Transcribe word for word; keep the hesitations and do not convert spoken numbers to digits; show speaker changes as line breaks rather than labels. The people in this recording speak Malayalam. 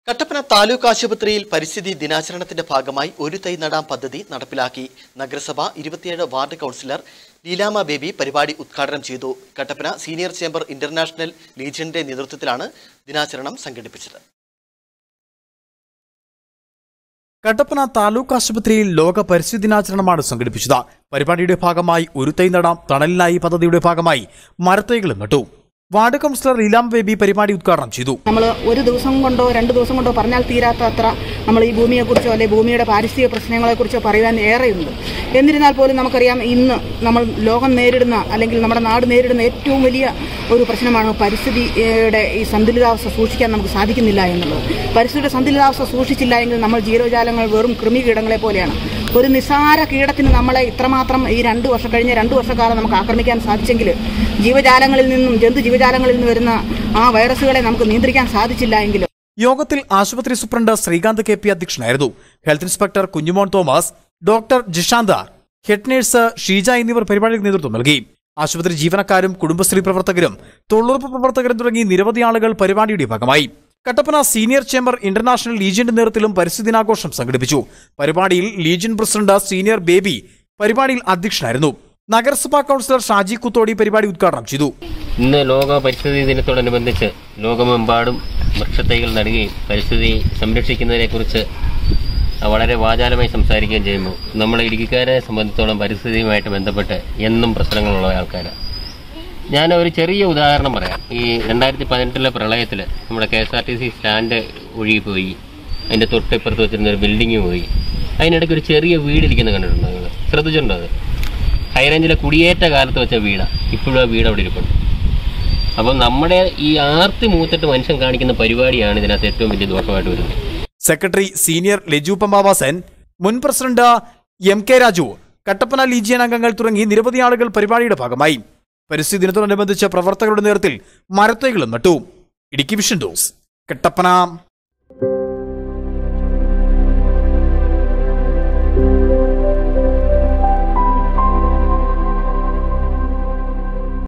കട്ടപ്പന താലൂക്ക് ആശുപത്രിയിൽ പരിസ്ഥിതി ദിനാചരണത്തിന്റെ ഭാഗമായി ഒരു തൈ നടാം പദ്ധതി നടപ്പിലാക്കി. നഗരസഭ ഇരുപത്തിയേഴ് വാർഡ് കൗൺസിലർ ലീലാമ ബേബി പരിപാടി ഉദ്ഘാടനം ചെയ്തു. കട്ടപ്പന സീനിയർ ചേംബർ ഇന്റർനാഷണൽ ലീജിയന്റെ നേതൃത്വത്തിലാണ് ദിനാചരണം സംഘടിപ്പിച്ചത്.
കട്ടപ്പന താലൂക്ക് ആശുപത്രിയിൽ ലോക പരിസ്ഥിതി ദിനാചരണമാണ് സംഘടിപ്പിച്ചത്. പരിപാടിയുടെ ഭാഗമായി ഒരു തൈ നടാം തണലിനായി പദ്ധതിയുടെ ഭാഗമായി മരത്തൈകളും നട്ടു. വാർഡ് കൗൺസിലർ ലീലാം ബേബി പരിപാടി ഉദ്ഘാടനം ചെയ്തു.
നമ്മൾ ഒരു ദിവസം കൊണ്ടോ രണ്ട് ദിവസം കൊണ്ടോ പറഞ്ഞാൽ തീരാത്ത അത്ര നമ്മൾ ഈ ഭൂമിയെക്കുറിച്ചോ അല്ലെങ്കിൽ ഭൂമിയുടെ പാരിസ്ഥിതിക പ്രശ്നങ്ങളെക്കുറിച്ചോ പറയുവാൻ ഏറെയുണ്ട്. എന്നിരുന്നാൽ പോലും നമുക്കറിയാം, ഇന്ന് നമ്മൾ ലോകം നേരിടുന്ന അല്ലെങ്കിൽ നമ്മുടെ നാട് നേരിടുന്ന ഏറ്റവും വലിയ ഒരു പ്രശ്നമാണ് പരിസ്ഥിതിയുടെ ഈ സന്തുലിതാവസ്ഥ സൂക്ഷിക്കാൻ നമുക്ക് സാധിക്കുന്നില്ല എന്നുള്ളത്. പരിസ്ഥിതിയുടെ സന്തുലിതാവസ്ഥ സൂക്ഷിച്ചില്ല എങ്കിൽ നമ്മൾ ജീവജാലങ്ങൾ വെറും കൃമികീടങ്ങളെ പോലെയാണ്. ഒരു നിസ്സാര കീടത്തിന് നമ്മളെ ഇത്രമാത്രം ഈ രണ്ട് വർഷം കഴിഞ്ഞ രണ്ട് വർഷക്കാലം നമുക്ക് ആക്രമിക്കാൻ സാധിച്ചെങ്കിൽ ജീവജാലങ്ങളിൽ നിന്നും ജന്തു ജീവജാലങ്ങളിൽ നിന്ന് വരുന്ന ആ വൈറസുകളെ നമുക്ക് നിയന്ത്രിക്കാൻ സാധിച്ചില്ല എങ്കിലും.
യോഗത്തിൽ ആശുപത്രി സൂപ്രണ്ട് ശ്രീകാന്ത് കെ പി അധ്യക്ഷനായിരുന്നു. Health inspector Kunjumon Thomas, doctor Jishantha, head nurse Sheeja എന്നിവർ പരിപാടിക്ക് നേതൃത്വം നൽകി. ആശുപത്രി ജീവനക്കാരും കുടുംബശ്രീ പ്രവർത്തകരും തൊഴിലുറപ്പ് പ്രവർത്തകരും തുടങ്ങി നിരവധി ആളുകൾ പരിപാടിയുടെ ഭാഗമായി. കട്ടപ്പന സീനിയർ ചേംബർ ഇന്റർനാഷണൽ ലീജിയന്റെ നേതൃത്വത്തിലും പരിസ്ഥിതി ദിനാഘോഷം സംഘടിപ്പിച്ചു. പരിപാടിയിൽ ലീജിയൻ പ്രസിഡന്റ് സീനിയർ ബേബി പരിപാടിയിൽ അധ്യക്ഷനായിരുന്നു. നഗരസഭാ കൗൺസിലർ ഷാജി കുത്തോടി പരിപാടി ഉദ്ഘാടനം ചെയ്തു.
ഇന്ന് ലോക പരിസ്ഥിതി ദിനത്തോടനുബന്ധിച്ച് ലോകമെമ്പാടും വൃക്ഷത്തൈകൾ നടുകയും പരിസ്ഥിതി സംരക്ഷിക്കുന്നതിനെക്കുറിച്ച് വളരെ വാചാലമായി സംസാരിക്കുകയും ചെയ്യുമ്പോൾ നമ്മളെ ഇടുക്കിക്കാരെ സംബന്ധിച്ചോളം പരിസ്ഥിതിയുമായിട്ട് ബന്ധപ്പെട്ട് എന്നും പ്രശ്നങ്ങളുള്ള ആൾക്കാരാണ്. ഞാൻ ഒരു ചെറിയ ഉദാഹരണം പറയാം. ഈ രണ്ടായിരത്തി പതിനെട്ടിലെ പ്രളയത്തിൽ നമ്മുടെ K S R T C stand ഒഴുകിപ്പോയി. അതിൻ്റെ തൊട്ടിപ്പുറത്ത് വെച്ചിരുന്ന ഒരു ബിൽഡിങ് പോയി. അതിനിടയ്ക്ക് ഒരു ചെറിയ വീടിരിക്കുന്ന കണ്ടിട്ടുണ്ടോ? നിങ്ങൾ ശ്രദ്ധിച്ചിട്ടുണ്ടോ? അത് ഹൈറേഞ്ചിലെ കുടിയേറ്റ കാലത്ത് വെച്ച വീടാണ്. ഇപ്പോഴും ആ വീട് അവിടെ ഇരിപ്പുണ്ട്. അപ്പം നമ്മുടെ ഈ ആർത്തി മൂത്തിട്ട് മനുഷ്യൻ കാണിക്കുന്ന പരിപാടിയാണ് ഇതിനകത്ത് ഏറ്റവും വലിയ ദോഷമായിട്ട് വരുന്നത്.
സെക്രട്ടറി സീനിയർ ലജു പമ്പാവാസൻ, മുൻ president M K Raju, Kattappana legion അംഗങ്ങൾ തുടങ്ങി നിരവധി ആളുകൾ പരിപാടിയുടെ ഭാഗമായി. പരിസ്ഥിതി ദിനത്തോടനുബന്ധിച്ച് പ്രവർത്തകരുടെ നേതൃത്വത്തിൽ മരത്തൈകളും നട്ടു. Idukki vision news, Kattappana.